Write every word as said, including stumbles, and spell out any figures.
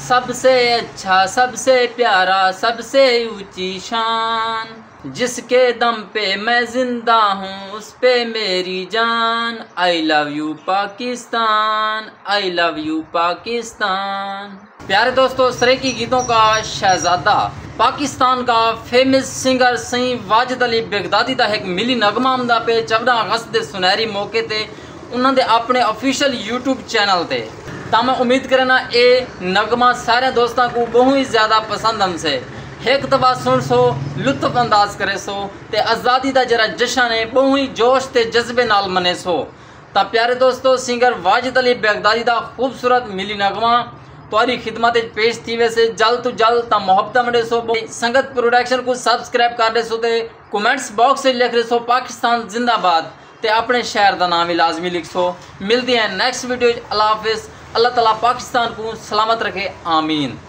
सबसे अच्छा, सबसे प्यारा, सबसे ऊंची शान, जिसके दम पे मैं जिंदा हूँ उस पे मेरी जान। I love you Pakistan, I love you Pakistan. प्यारे दोस्तों, सरेकी गीतों का शहजादा पाकिस्तान का फेमस सिंगर सही वाजिद अली बगदादी का एक मिली नगमा आमदा पे चौदह अगस्त के सुनहरी मौके ते उन्होंने अपने ऑफिशियल यूट्यूब चैनल ते। तो मैं उम्मीद करना ये नगमा सारे दोस्तों को बहुत ही ज़्यादा पसंद हमसे एक दफा सुन सो, लुत्फ अंदाज करे सो, ते आज़ादी का जरा जश्न है बहुत ही जोश ते जज्बे नाल मने सो। तो प्यारे दोस्तों, सिंगर वाजिद अली बगदादी का खूबसूरत मिली नगमा तुम्हारी खिदमत पेश थी। वैसे जल्द तो जल्द ता मोहब्बत में सो संगत प्रोडक्शन को सब्सक्राइब कर दे सो, ते कमेंट्स बॉक्स से लिख रहे सो पाकिस्तान जिंदाबाद, ते अपने शहर का नाम ही लाजमी लिख सो। मिलती हैं नेक्स्ट वीडियो। अल्लाह हाफिज़। अल्लाह ताला पाकिस्तान को सलामत रखे, आमीन।